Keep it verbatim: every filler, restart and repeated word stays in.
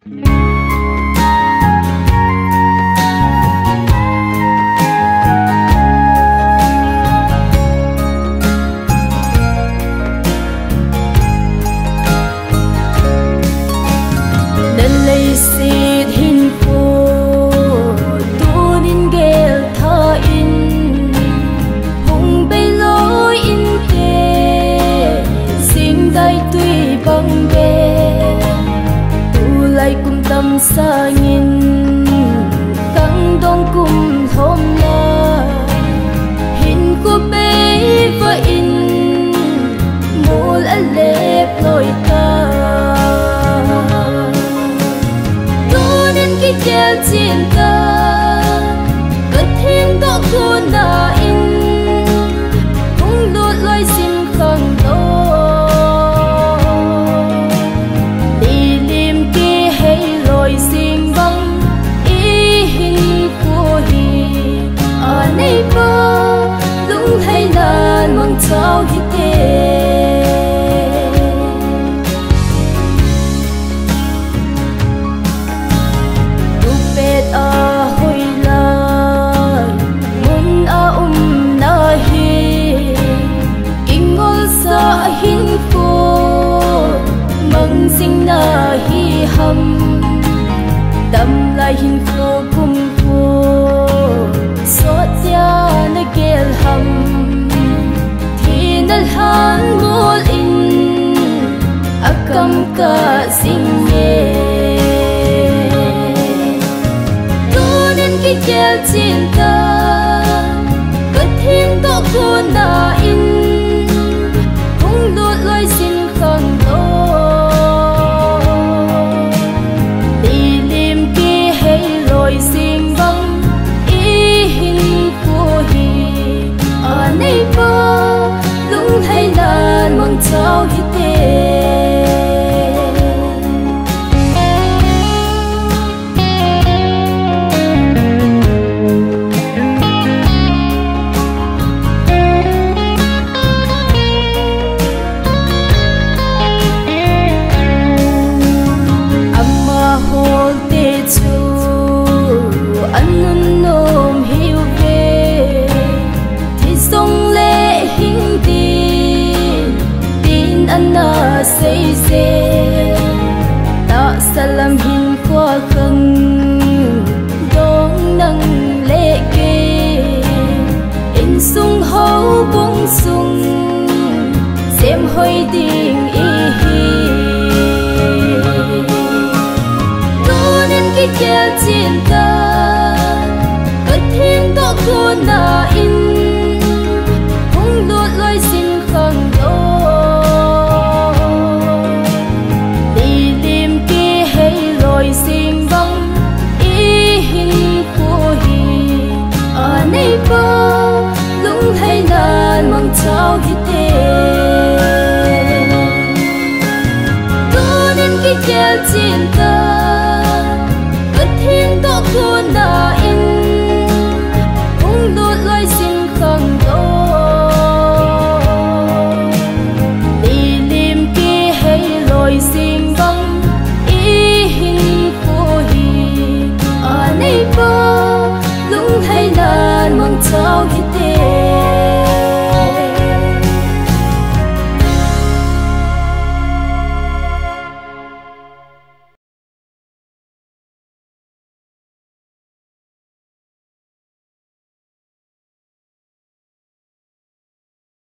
Sa nhìn căng đông cùng hôm na hình của bé và in mùa ăn lép lối ta tôi đến cái treo trên ta cất thiên đó cô na in cũng đốt lối xin không đâu sao hi tê tu pet a hoi lai mun a um na hi ingol sa hin ko mang sing na hi ham dam lai hin ko kum ko so tia na gel ham han mul in akam ka singye tu nên cái treo trên ta cất thiên to cô na in cũng đốt lối xin không đâu đi liêm kia hay lối xin vắng ý hình của hi ở đây có hay là mong cháu hi tê amma hol te chu an nun nom hiu ve thì sông lệ hình na say say ta salam hin qua khăng dong nang lệ kê in sung hậu bung sung xem hơi tình y hi tu nên cái treo trên ta cất thiên to cô na in cũng đốt lối xin không đâu xin vắng ý hình của hi ở đây có lúc hay nan mong cháu hi tê tu nên cái treo trên ta cất thiên to cô na